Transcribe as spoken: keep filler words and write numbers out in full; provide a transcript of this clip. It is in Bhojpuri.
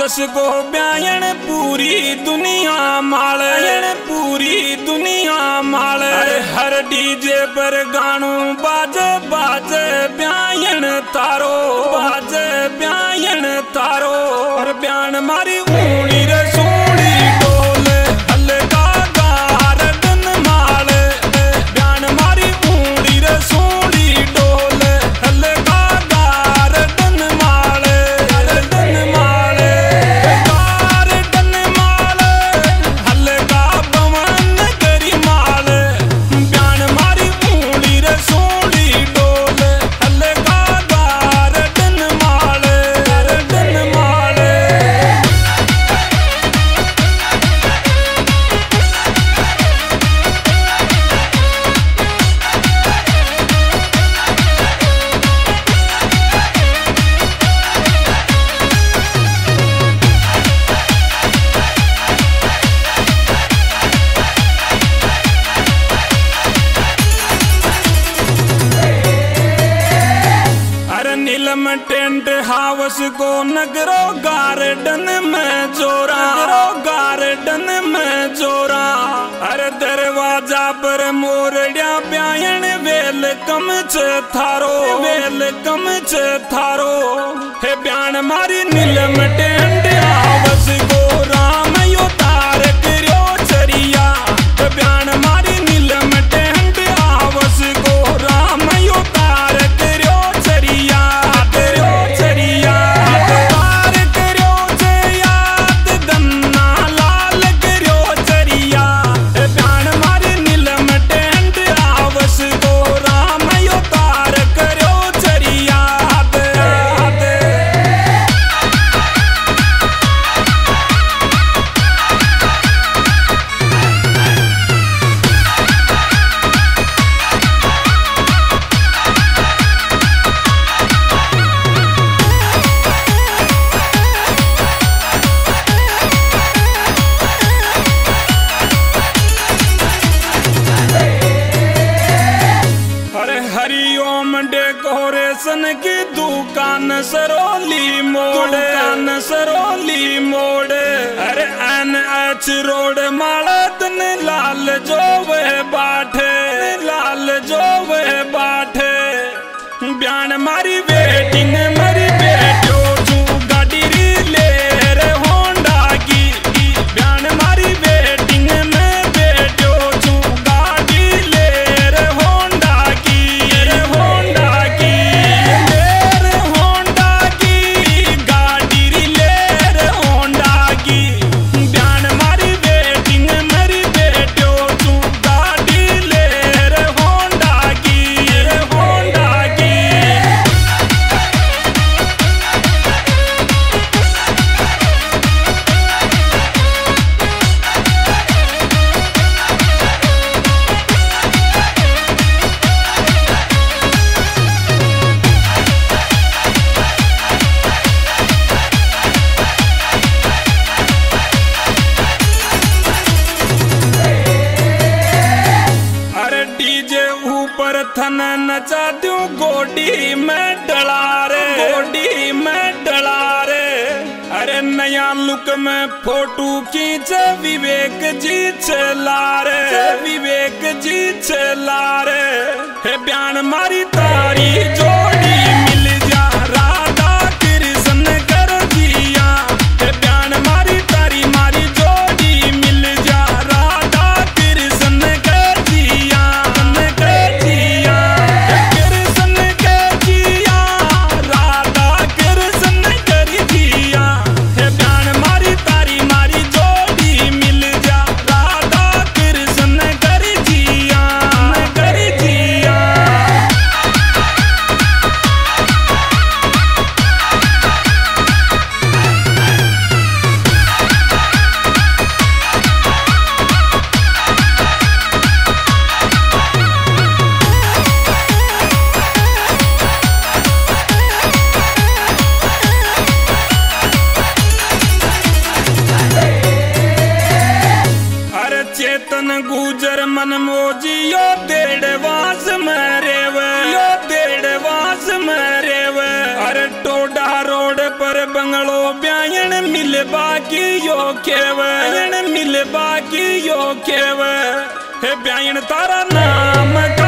सस को ब्यायन पूरी दुनिया मालयन पूरी दुनिया माल। हर डीजे पर गानू बाजे बाजे ब्यायन तारो बाजे ब्यायन तारो। और ब्यान मारी ऊनी रे सोनी डोल हल्का गार दन माल। ब्यान मारी ऊनी रे सोनी डोल हल्का गार दन माल दन माल गार दन माल हल्का पवन करी माल। ब्यान मारी ऊनी रे सोनी डोल हल्का गार दन माल दन माल। नीलम टेंट हाउस को नगरो गार्डन में जोरा गार्डन में जोरा। अरे दरवाजा पर मोरडिया ब्यायन वेलकम छ थारो वेलकम छ थारो। हे ब्यान मारी नीलम टेंट हाउस को राम यो तार करो चरिया। ब्यान मारी नीलम टेंट हाउस को राम यो तार करो चरिया। हरिओम डेकोरेशन की दुकान सरोली मोड़ दुकान सरोली मोड़। अरे एन एच रोड मालतन लाल जो वे बाठे लाल जो वे बाठे। ब्यान मारी वेटिंग मरी बेटो तू गाड़ी ले रे होंडा की। ब्यान मारी वेटिंग में बेटो तू गाड़ी ले रे होंडा की रे होंडा की रे होंडा की गाड़ी ले रे होंडा की। ब्यान मारी वेटिंग मरी बेटो तू गाड़ी ले रे होंडा की रे होंडा की। अरे डीजे ऊपर थन नचा दूं गोडी में डला रे गोडी में डला रे। अरे नया लुक में फोटो खींच विवेक जी चला रे विवेक जी चला रे। हे ब्यान मारी तारी जोड़ी मिल जा राधा कृष्ण कर दिया। हे ब्यान मारी तारी मारी जोड़ी मिल जा राधा कृष्ण कर दिया कर दिया कृष्ण कर दिया राधा कृष्ण कर दिया। हे ब्यान मारी तारी मारी जोड़ी मिल जा राधा कृष्ण कर दिया कर दिया। चेतन गुजर मन मोजियो डेढ़ वास में रेवे यो डेढ़ वास में रेवे। अरे टोडा रोड पर बंगलो ब्यायन मिल बाकी यो खेव मिल बाकी यो खेव हे ब्यायन तारा नाम